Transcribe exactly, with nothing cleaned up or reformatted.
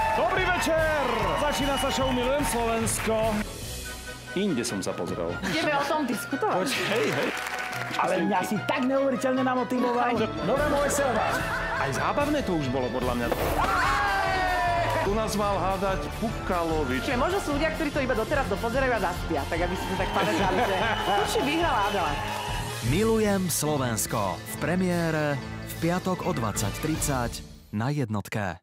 Dobrý večer! Začína sa show Milujem Slovensko. Inde som sa pozrel. Ideme o tom diskutovať. Hej, hej. Ale mňa si tak neuveriteľne namotivoval. Nové moje selva. Aj zábavné to už bolo, podľa mňa. Tu nás mal hádať Pukalovič. Čiže možno sú ľudia, ktorí to iba doteraz dopozerajú a zaspia, tak aby si to tak pamätali, že určite vyhrala Adela. Milujem Slovensko v premiére v piatok o dvadsať tridsať na jednotke.